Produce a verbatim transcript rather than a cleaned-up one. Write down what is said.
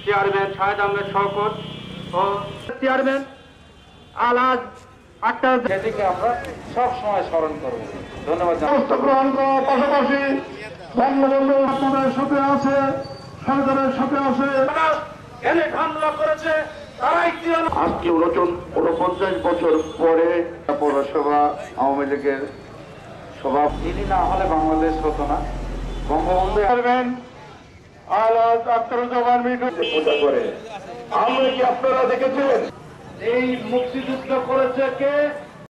Chairman Shahed Ahmed Shawkat ও chairman Alhaj Akhtar, সেদিকে আমরা সব সময় স্মরণ করব। ধন্যবাদ। গ্রহণ করার পাশাপাশি বঙ্গবন্ধু আপনাদের সাথে আছে, সরকারের সাথে আছে। হামলা করেছে তারাই আজকে উনপঞ্চাশ বছর পরে পৌরসভা আওয়ামী লীগের সভাপতি তিনি না হলে বাংলাদেশ হতো না। বঙ্গবন্ধু চেয়ারম্যান আলহাজ আখতারুজ্জামান মিঠু পূজা করে। আমরা কি আপনারা দেখেছেন এই মুক্তিযুদ্ধ করেছে কে?